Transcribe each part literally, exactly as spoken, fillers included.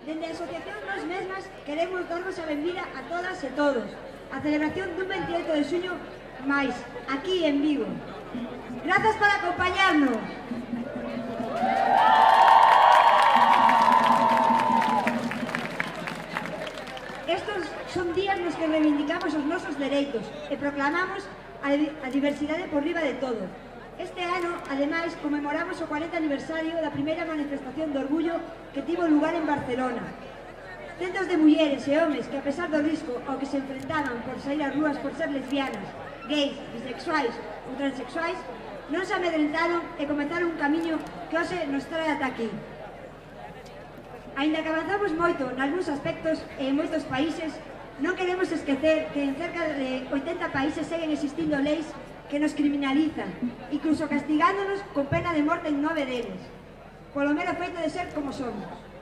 Dende a Asociación Nós Mesmas queremos darvos a benvida a todas e todos a celebración dun veintioito de xuño máis, aquí en Vigo. Grazas por acompañarnos. Estos son días nos que reivindicamos os nosos dereitos e proclamamos a, a diversidade por riba de todo. Este ano, ademais, conmemoramos o cuarenta aniversario da primeira manifestación de orgullo que tivo lugar en Barcelona. Centos de mulleres e homes que, a pesar do risco ao que se enfrentaban por sair ás rúas por ser lesbianas, gays, bisexuais ou transexuais, non se amedrentaron e comenzaron un camiño que hoxe nos trae ata aquí. Aínda que avanzamos moito nalgúns aspectos e en moitos países, non queremos esquecer que en cerca de oitenta países seguen existindo leis que nos criminalizan, incluso castigándonos con pena de morte en nove deles, polo mero feito de ser como somos.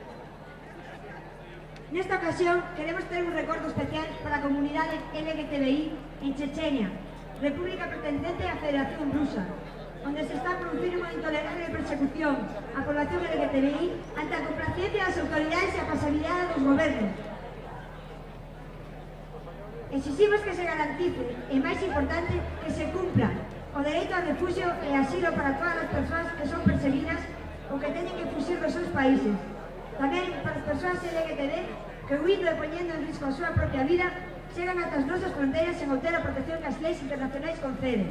Nesta ocasión, queremos ter un recordo especial para a comunidade L G T B I en Chechenia, república pertencente á Federación Rusa, onde se está a producir unha intolerable persecución á población L G T B I ante a complacencia das autoridades e a pasabilidade dos gobernos. Exiximos que se garantice, e máis importante, que se cumpla o dereito ao refugio e asilo para todas as persoas que son perseguidas ou que teñen que fuxir dos seus países. Tamén para as persoas L G T B que, huindo e poñendo en risco a súa propia vida, chegan ata as nosas fronteiras sen obter a protección que as leis internacionais conceden.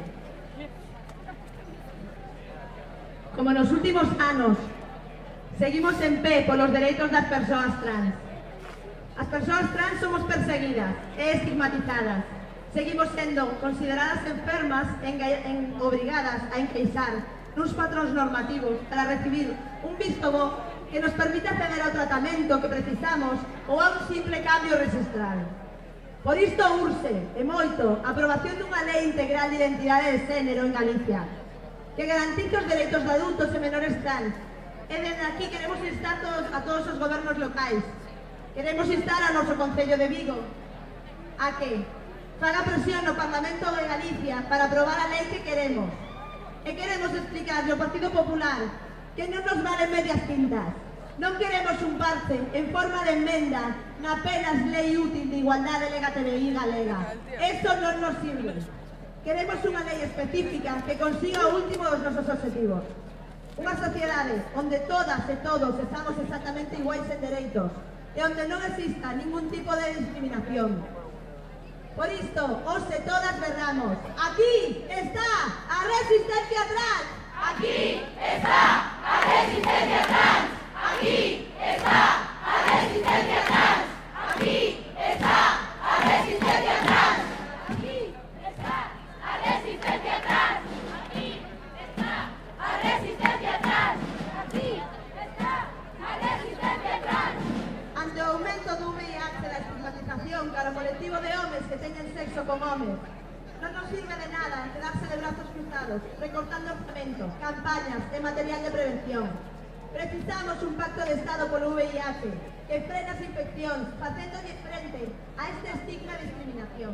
Como nos últimos anos, seguimos en pé polos dereitos das persoas trans. As persoas trans somos perseguidas e estigmatizadas. Seguimos sendo consideradas enfermas e en, obrigadas a encaixar nuns patróns normativos para recibir un visto bo que nos permite acceder ao tratamento que precisamos ou a un simple cambio registral. Por isto urxe, e moito, a aprobación dunha lei integral de identidade de xénero en Galicia, que garantice os dereitos de adultos e menores trans. E desde aquí queremos instar todos, a todos os gobernos locais, queremos instar ao noso Concello de Vigo a que faga presión no Parlamento de Galicia para aprobar a lei que queremos. E queremos explicarle ao Partido Popular que non nos valen medias tintas. Non queremos un parche en forma de enmenda na apenas lei útil de igualdade L G T B I galega. Eso non nos sirve. Queremos unha lei específica que consiga o último dos nosos objetivos. Unha sociedade onde todas e todos estamos exactamente iguais en dereitos e onde non exista ningún tipo de discriminación. Por isto, hoxe todas berramos: aquí está a resistencia trans! Aquí está a resistencia trans! Aquí está a resistencia trans! Aquí está a resistencia trans! Aquí está a resistencia trans! Aquí está a resistencia trans! Aquí está a resistencia trans! Ante o aumento do V I H da estigmatización cara ao colectivo de homes que teñen sexo con homes, non nos sirve de nada quedarse de brazos cruzados, recortando orzamento, campañas e material de prevención. Precisamos un pacto de Estado polo V I H que frene as infeccións, facéndolle frente a este estigma de discriminación.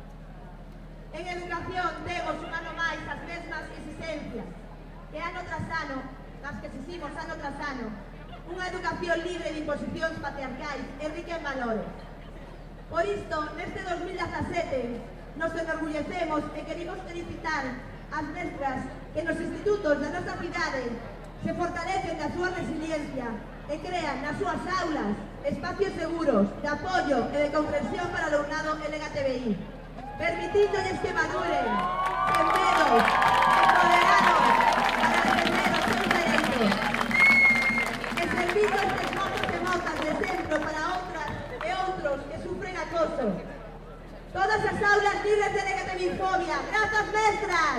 En educación temos un ano máis as mesmas exigencias que ano tras ano, as que exigimos ano tras ano, unha educación libre de imposicións patriarcais e rica en valores. Por isto, neste dos mil dezasete, nos enorgullecemos e queremos felicitar as mestras que nos institutos da nosa cidade se fortalecen da súa resiliencia e crean nas súas aulas espacios seguros de apoio e de comprensión para o alumnado L G T B I, permitíndoles que maduren sen medos, empoderados para defender os seus dereitos, e servindo estes mozos e mozas de exemplo para outras e outros que sufren acoso. Todas as aulas libres de L G T B I fobia. Grazas, mestras!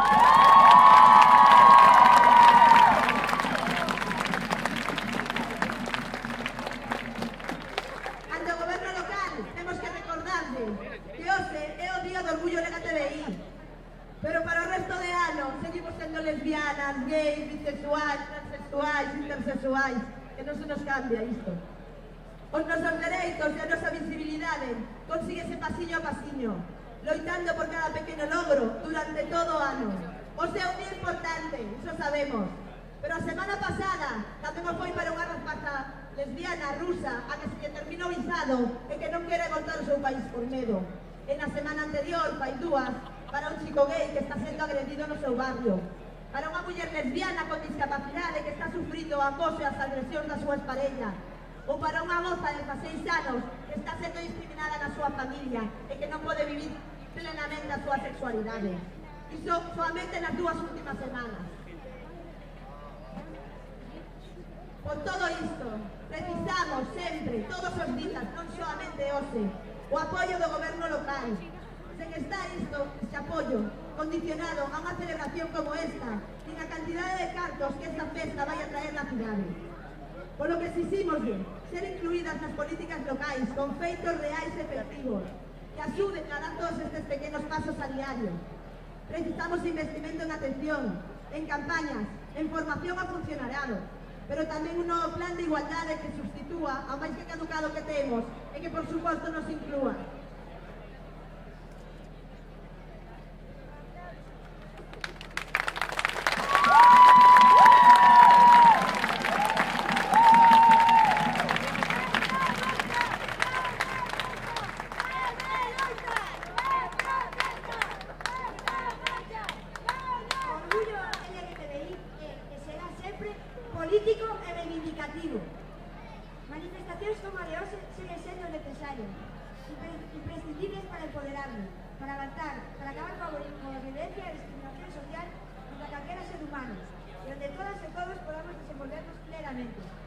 Ante o goberno local, temos que recordarle que hoxe é o día do orgullo L G T B I, pero para o resto de ano seguimos sendo lesbianas, gays, bisexuais, transexuais, intersexuais, que non se nos cambia isto. Os nosos dereitos e a nosa visibilidade consíguese pasiño a pasiño, loitando por cada pequeno logro durante todo o ano. O sea, un día importante, iso sabemos, pero a semana pasada tamén foi para unha rapaza lesbiana, rusa, a que se lle termina o visado e que non quere voltar ao seu país por medo. E na semana anterior, fai dúas, para un chico gay que está sendo agredido no seu barrio. Para unha muller lesbiana con discapacidade que está sufrindo o acoso e as agresións das súas parellas. Ou para unha moza de dezaseis anos que está sendo discriminada na súa familia e que non pode vivir plenamente a súa sexualidade. Iso solamente nas dúas últimas semanas. Por todo isto, precisamos sempre, todos os días, non solamente hoxe, o apoio do goberno local. Sen estar isto, este apoio, condicionado a unha celebración como esta, nin a cantidade de cartos que esta festa vai a traer na cidade. Por lo que exiximos de ser incluídas nas políticas locais con feitos reais e efectivos, que axuden a dar todos estes pequenos pasos a diario. Precisamos investimento en atención, en campañas, en formación ao funcionariado, pero tamén un novo plan de igualdade que substitúa ao máis que caducado que temos e que, por suposto, nos inclúa. Político e reivindicativo. Manifestacións como a de hoxe seguen sendo necesarias, imprescindibles para empoderarnos, para avanzar, para acabar con a violencia e a discriminación social contra calquera ser humano, e onde todas e todos podamos desenvolvernos plenamente.